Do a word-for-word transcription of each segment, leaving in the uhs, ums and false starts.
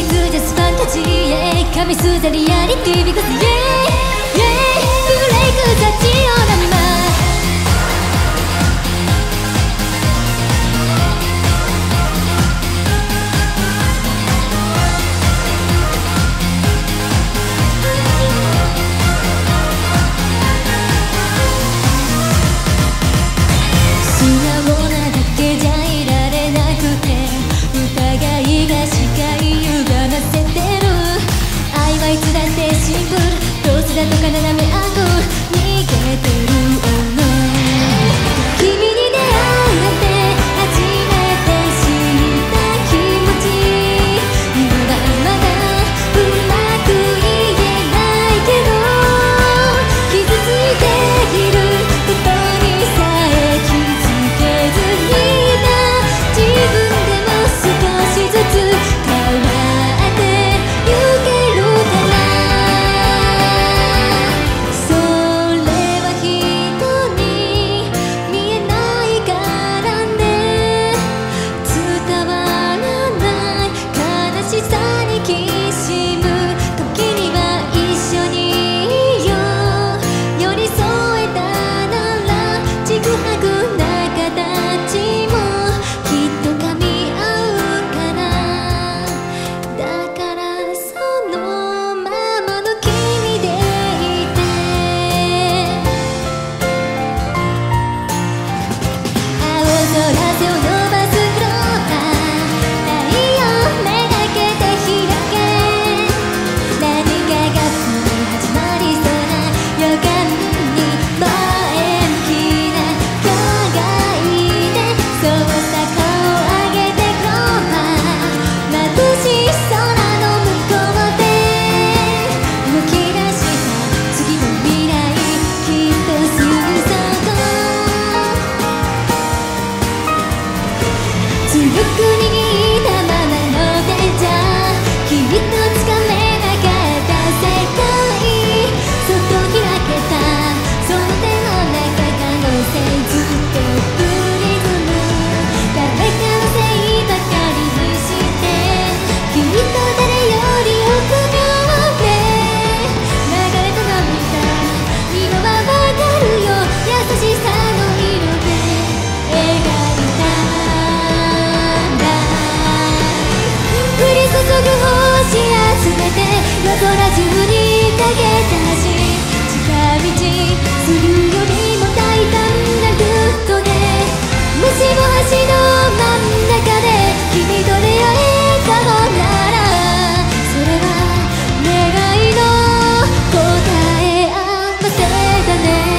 実じゃスファンタジーへ神すザリアリティ Because yeah, yeah ブレイク幸をなみますどうせだとか斜めあと逃げてる女君に出会って初めて知った気持ち今はまだうまく言えないけど傷ついていることにさえ気づけずにいた自分でも少しずつ変わってゆけるかな夜空中にかけたし近道するよりも大胆なルートでもしも橋の真ん中で君と出会えたのならそれは願いの答え合わせだね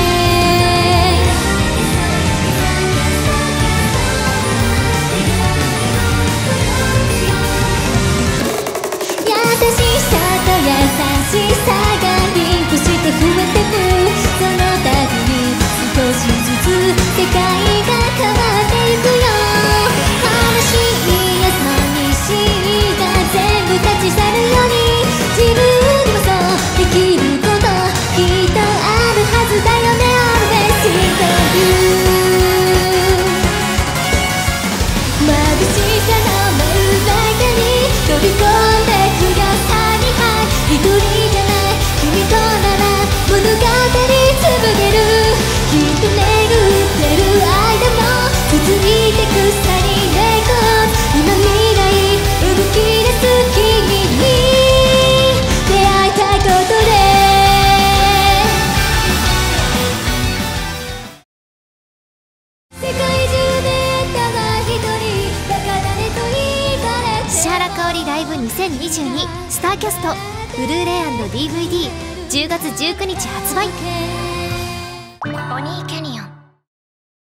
優しさ優しさがリンクして増えてくその度に少しずつ世界が変わっていくよ悲しいや寂しいが全部立ち去るように自分にもそうできることきっとあるはずだよね Always with you 眩しさの真ん中に飛び込んでくよ一人じゃない君となら物語紡げるきっと巡ってる間も続いてくさりでこう今未来動き出す君に出会えたことで世界中でただ一人バカだねと言われて石原かおりライブにせんにじゅうにスターキャストブルーレイ&ディーブイディーじゅうがつじゅうくにち発売。ポニーキャニオン